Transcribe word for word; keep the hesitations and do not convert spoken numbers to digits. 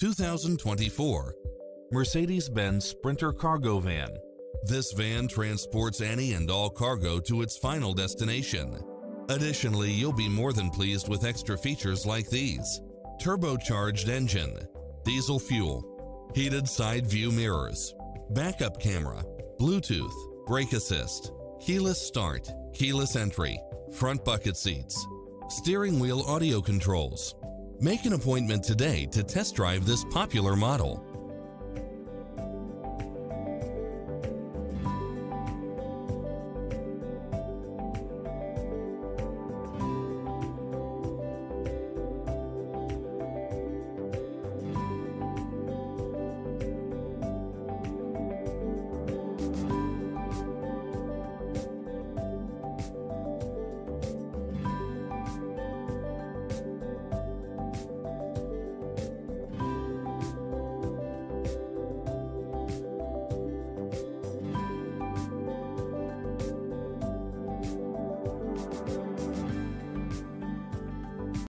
two thousand twenty-four Mercedes-Benz Sprinter Cargo Van. This van transports any and all cargo to its final destination. Additionally, you'll be more than pleased with extra features like these: turbocharged engine, diesel fuel, heated side view mirrors, backup camera, Bluetooth, brake assist, keyless start, keyless entry, front bucket seats, steering wheel audio controls. Make an appointment today to test drive this popular model.